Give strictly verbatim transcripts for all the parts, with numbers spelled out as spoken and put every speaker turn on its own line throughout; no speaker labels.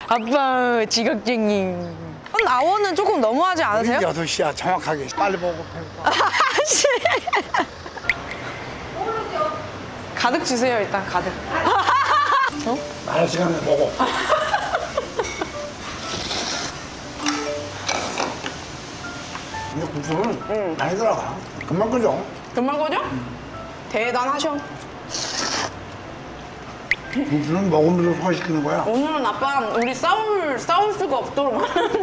아빠 지각쟁이. 아워는 조금 너무하지 않으세요?
여덟 시야 정확하게 빨리 보고 배고파.
가득 주세요 일단 가득. 어?
많은 시간을 보고. 근데 국수는
응.
많이 들어가. 금방 끓죠?
금방 거죠? 응. 대단하셔.
국수는 먹으면서 소화시키는 거야.
오늘은 아빠랑 우리 싸울 싸울 수가 없도록.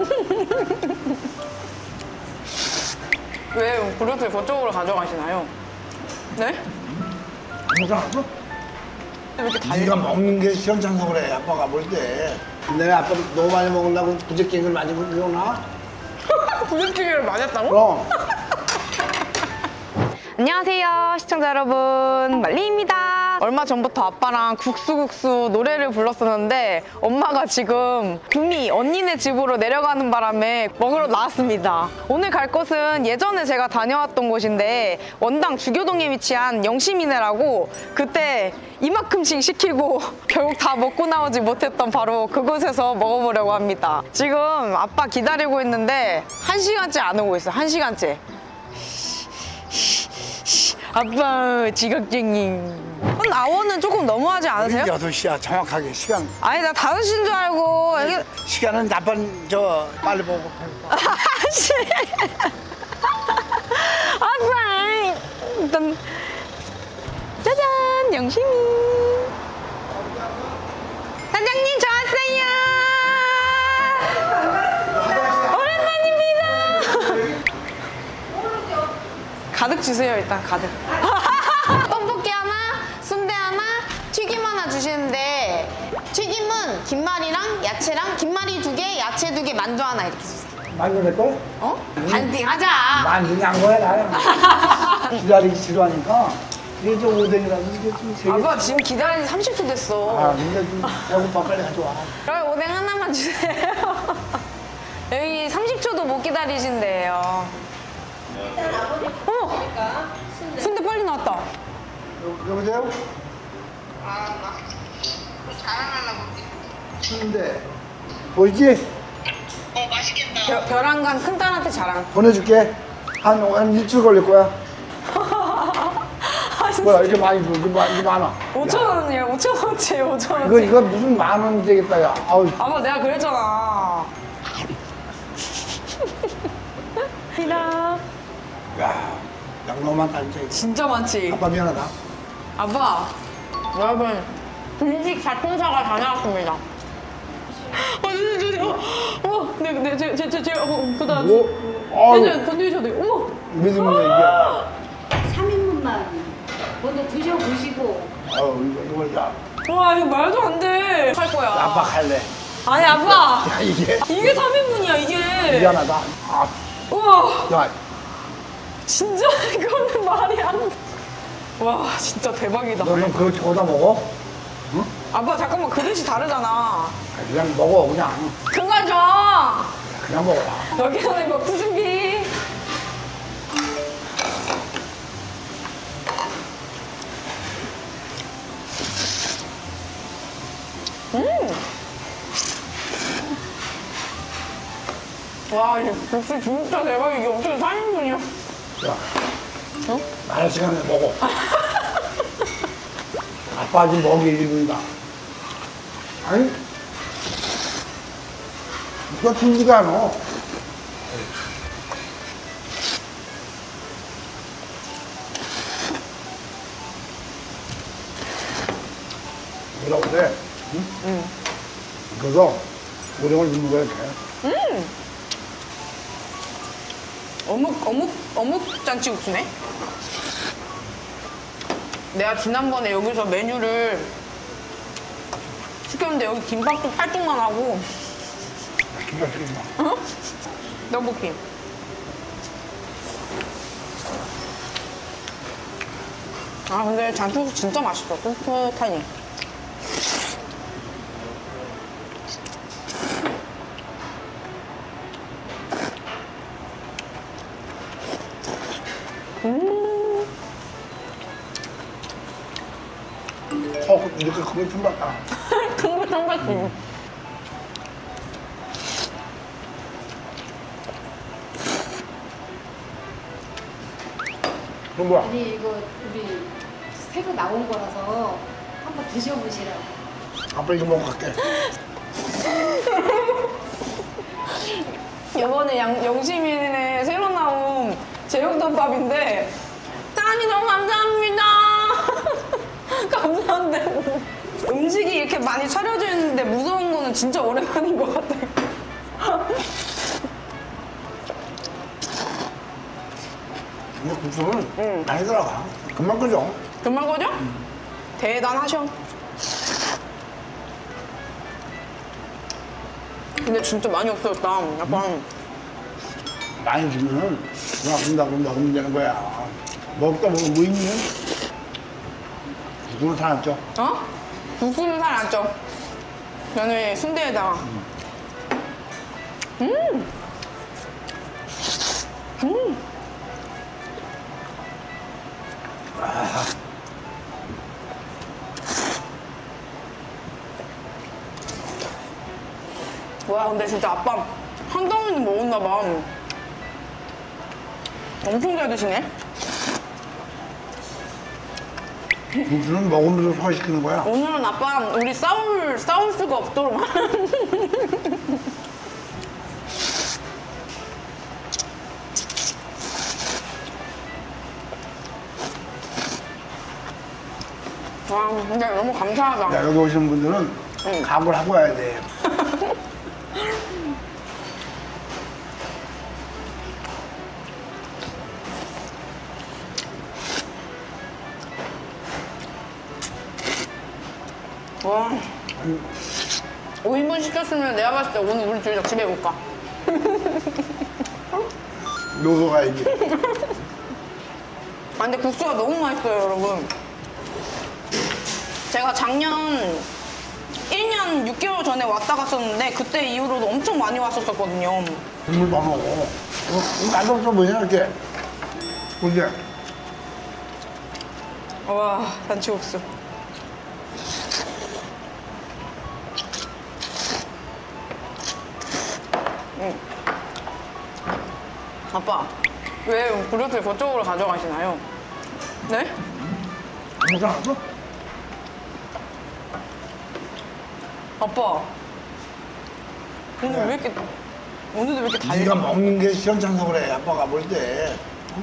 왜 그릇을 그쪽으로 가져가시나요? 네?
괜찮았어?
왜 이렇게 달려?
네가 먹는 게 시원찮아서 그래. 아빠가 볼 때. 내가 아빠 너무 많이 먹으려고 부대끼를 많이 먹나?
부대찌개를 맞았다고?
그럼.
안녕하세요 시청자 여러분, 말리입니다. 얼마 전부터 아빠랑 국수국수 노래를 불렀었는데 엄마가 지금 구미 언니네 집으로 내려가는 바람에 먹으러 나왔습니다. 오늘 갈 곳은 예전에 제가 다녀왔던 곳인데 원당 주교동에 위치한 영시미네라고, 그때 이만큼씩 시키고 결국 다 먹고 나오지 못했던 바로 그곳에서 먹어보려고 합니다. 지금 아빠 기다리고 있는데 한 시간째 안 오고 있어요. 한 시간째. 아빠 지각쟁이. 아워는 조금 너무하지 않으세요?
여덟 시야 정확하게 시간.
아니 나 다섯 시인 줄 알고. 이게...
시간은 나쁜 저 빨리 보고 배고파.
아빠 일단 짜잔 영심이. 사장님 저 왔어요. 오랜만입니다. 가득 주세요 일단 가득. 떡볶이 하나, 순대 하나, 튀김 하나 주시는데 튀김은 김말이랑 야채랑 김말이 두 개, 야채 두 개, 만두 하나 이렇게 주세요.
많이 그랬고?
어? 반띵 하자.
많이 한 거야 나는. 기다리기 싫어하니까. 이게 좀 오뎅이라서 이게 좀 세 개.
아빠 지금 기다린 지 삼십 초 됐어.
아 근데 좀 배고파 빨리 가져와.
그럼 오뎅 하나만 주세요. 여기 삼십 초도 못 기다리신대요.
일단 아버님
어머!
순대.
순대 빨리 나왔다.
여- 여보세요?
아, 막 자랑하려고.
순대 보이지?
어, 맛있겠다.
벼, 벼랑간 큰딸한테 자랑.
보내줄게. 한, 한 일주일 걸릴 거야. 뭐야 이렇게 많이 줘. 이게, 많- 이게 많아.
오천 원이에요. 오천 원치예요. 오천 원치.
이거 이거 무슨 만 원 되겠다 야. 아우.
아빠 내가 그랬잖아. 이다.
야, 양 너무 많다 이제.
진짜 많지.
아빠 미안하다.
아빠, 여러분 분식 자동차가 다녀왔습니다. 어, 네, 네, 네, 어, 어, 네, 네, 제, 제, 제, 제, 어, 그다.
뭐? 아유.
네, 네, 건드리셔도 돼요. 어머.
믿음이네 이게.
삼 인분만 먼저 드셔보시고.
아유 이거 이거 야.
와, 이거 말도 안 돼. 할 거야.
아빠 갈래.
아니, 아빠.
야 이게.
이게 삼 인분이야, 이게.
미안하다. 아,
우와,
야.
진짜 이거는 말이 안 돼. 와, 진짜 대박이다.
너는 그거 저거다 먹어?
아빠, 잠깐만, 그릇이 다르잖아.
아, 그냥 먹어 그냥.
그만 줘.
그냥 먹어라.
여기서는 먹수 준비. 음. 와, 이 국수 진짜 대박. 이게 어떻게 삼 인분이야?
야.
어?
많은 시간을 먹어. 아빠 지금 먹이 일 분이다. 아니? 이거 줄지가 않아. 뭐라고 그래? 응?
응.
그래서 오뎅을 넣는 거야, 이렇게.
음. 어묵, 어묵, 어묵 잔치국수네? 내가 지난번에 여기서 메뉴를 시켰는데 여기 김밥도 팔뚝만 하고.
기가 막히겠다.
응? 떡볶이. 아 근데 잔치국수 진짜 맛있어. 깨끗하니. 음.
어, 이렇게 크게 좀 봤다.
큰거 짱같지.
그럼 뭐야?
아니 이거 우리 새로 나온 거라서 한번 드셔보시라고.
아빠 이거 먹고 갈게.
이번에 양, 영시민의 새로 나온 제육덮밥인데 사장님 너무 감사합니다. 감사한데 음식이 이렇게 많이 차려져 있는데 무서운 거는 진짜 오랜만인 것 같아요.
근데 국수는
응.
많이 들어가. 금방 끓여.
금방 거죠? 대단하셔. 근데 진짜 많이 없어졌다. 약간
많이 주면은 누가 준다고 먹으면 되는 거야. 먹다 보면 뭐 있니? 국수는 사놨죠.
어? 국수는 살 안 쪄. 면에 순대에다가. 음. 음. 와, 근데 진짜 아빠 한 덩이는 먹었나 봐. 엄청 잘 드시네.
국수는 먹으면서 소화시키는 거야.
오늘은 아빠 우리 싸울 싸울 수가 없도록. 와, 근데 너무 감사하다.
야, 여기 오시는 분들은
응.
각오를 하고 와야 돼.
와, 오 인분 시켰으면 내가 봤을 때 오늘 우리 둘 다 집에 못 가.
노소 가야지.
아, 근데 국수가 너무 맛있어요, 여러분. 제가 작년 일 년 육 개월 전에 왔다 갔었는데 그때 이후로도 엄청 많이 왔었거든요.
국물 더 먹어. 어, 맛없어 보이냐, 이렇게. 그지?
와, 잔치국수. 응. 아빠, 왜 그릇을 그쪽으로 가져가시나요? 네?
괜찮았어?
아빠, 오늘 왜 이렇게, 오늘도 왜 이렇게 달려?
네가 먹는 게 시원찮아서 그래, 아빠가 볼 때.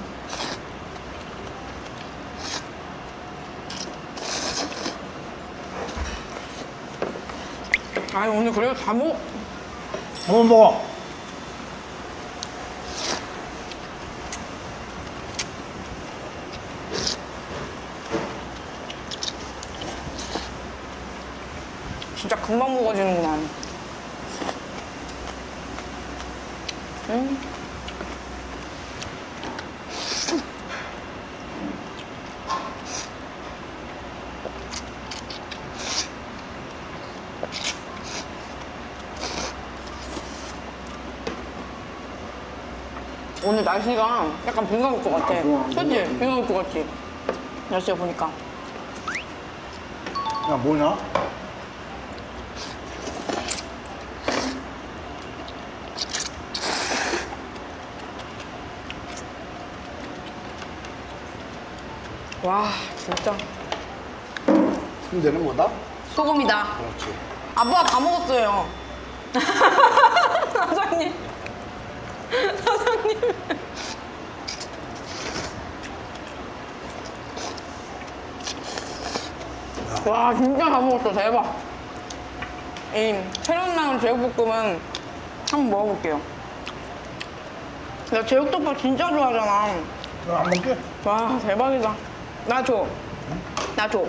아니, 오늘 그래도 다 먹,
한번 먹어.
진짜 금방 먹어지는구나. 음. 오늘 날씨가 약간 비가 올 것 같아. 그치? 비가 올 것 같지? 날씨가 보니까.
야, 뭐냐?
와, 진짜.
순대는 뭐다?
소금이다.
그렇지.
아빠가 다 먹었어요. 사장님. 사장님. 와, 진짜 다 먹었어. 대박. 이 새로 나온 제육볶음은 한번 먹어볼게요. 나 제육덮밥 진짜 좋아하잖아.
그럼 안 먹게?
와, 대박이다. 나 줘. 나 줘.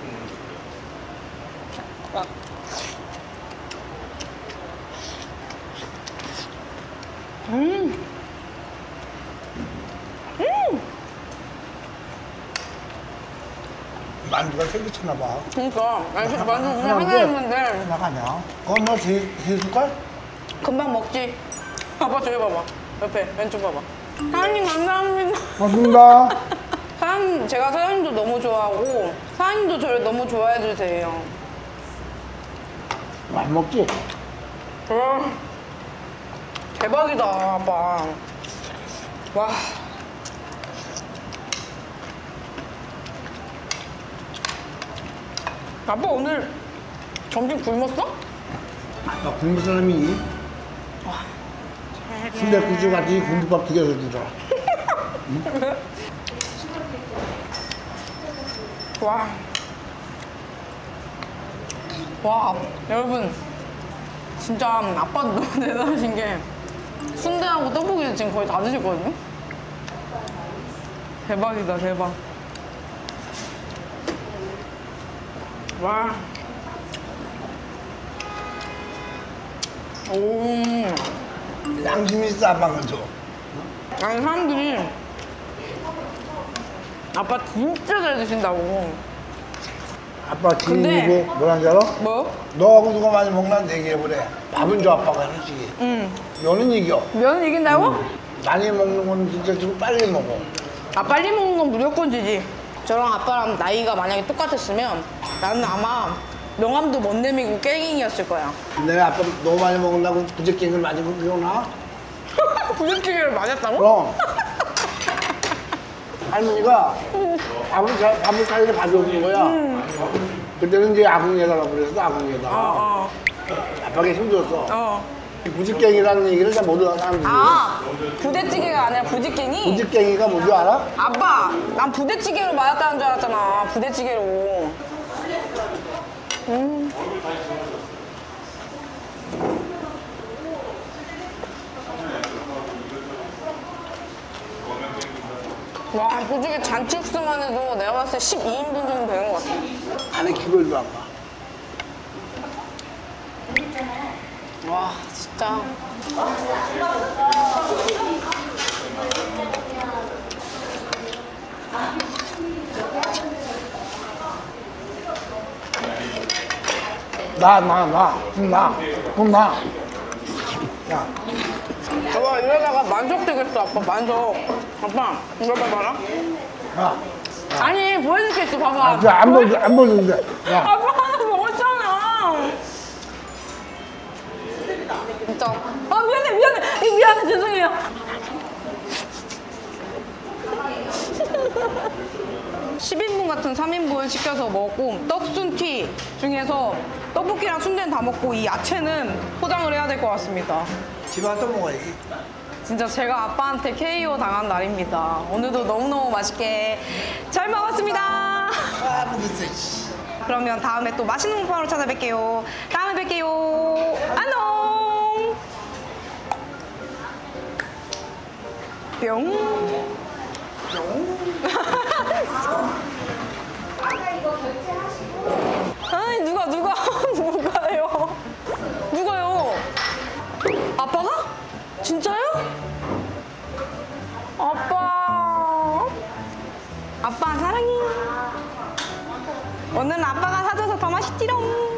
음. 음.
만두가 생기쳤나 봐.
그니까. 만두 그냥 하나 있는데.
나가냐? 그건 너 세, 세 숟갈?
금방 먹지. 아빠 저기 봐봐. 옆에 왼쪽 봐봐. 사장님 감사합니다.
고맙습니다.
사장님, 제가 사장님도 너무 좋아하고 사장님도 저를 너무 좋아해 주세요.
안 먹지?
와, 대박이다, 아빠. 와. 아빠 오늘 점심 굶었어?
아빠 굶은 사람이 순대국수 같이 군두밥 두 개서 주자.
와. 와, 여러분. 진짜 아빠도 너무 대단하신 게 순대하고 떡볶이 지금 거의 다 드셨거든요? 대박이다, 대박. 와. 오.
양심이 있어, 아빠가 줘.
아니, 사람들이 아빠 진짜 잘 드신다고.
아빠
근데-
지인이고 뭐라는 줄 알아?
뭐?
너하고 누가 많이 먹나 얘기해보래. 밥은 줘, 아빠가 솔직히.
응.
너는 이겨.
면은 이긴다고?
많이 먹는 건 진짜 좀 빨리 먹어.
아, 빨리 먹는 건 무조건 지지. 저랑 아빠랑 나이가 만약에 똑같았으면 나는 아마 명함도 못 내미고 깨갱이였을 거야.
내가 아빠 너무 많이 먹는다고 부적갱을 맞은 거 기억나?
부대찌개를 맞았다고?
그럼. 할머니가 밥을, 잘- 밥을 사이에 가져오는 거야. 그때는 이제 아궁이에다가 그랬어, 아궁이에다.
어,
아빠가 힘들었어.
어, 어.
부직갱이라는 얘기를 잘 모르는 사람들이.
아, 부대찌개가 아니라 부직갱이?
부직갱이가 뭔지 알아?
아빠, 난 부대찌개로 맞았다는 줄 알았잖아. 부대찌개로. 음. 와, 솔직히 잔치국수만 해도 내가 봤을 때 십이 인분 정도 되는 것 같아.
안에 기별도 아빠.
와, 진짜.
나, 나, 나. 좀 나. 좀 나. 야,
아빠, 이러다가 만족되겠어, 아빠, 만족. 아빠, 이거 봐봐라.
야.
아니, 보여줄 게 있어, 봐봐.
아, 그안 보여줘, 안 보여주는데. 야,
아빠 하나 먹었잖아. 진짜. 아, 미안해, 미안해. 미안해, 죄송해요. 십 인분 같은 삼 인분 시켜서 먹고 떡순티 중에서 떡볶이랑 순대는 다 먹고 이 야채는 포장을 해야 될 것 같습니다.
집에 와서 먹어야지.
진짜 제가 아빠한테 케이오 당한 날입니다. 오늘도 너무너무 맛있게 잘 먹었습니다.
아, 모르겠어, 씨.
그러면 다음에 또 맛있는 먹방으로 찾아뵐게요. 다음에 뵐게요. 안녕. 뿅. 뿅. 아이, 누가, 누가, 누가요? 누가요? 아빠가? 진짜요? 아빠. 아빠, 사랑해. 오늘은 아빠가 사줘서 더 맛있지롱.